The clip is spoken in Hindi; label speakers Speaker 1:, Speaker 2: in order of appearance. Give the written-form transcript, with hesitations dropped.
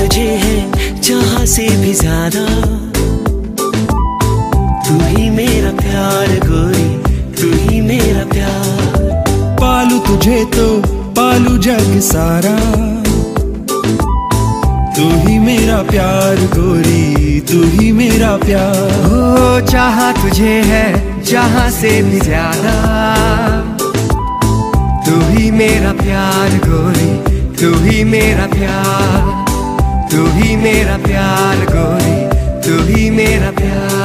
Speaker 1: तुझे है जहां से भी ज्यादा, तू ही मेरा प्यार गोरी, तू ही मेरा प्यार।
Speaker 2: पालू तुझे तो पालू जग सारा, तू ही मेरा प्यार गोरी, तू ही मेरा प्यार।
Speaker 3: ओ चाहा तुझे है जहां से भी ज्यादा, तू ही मेरा प्यार गोरी, तू ही मेरा प्यार, तू ही मेरा प्यार गोरी, तू ही मेरा प्यार।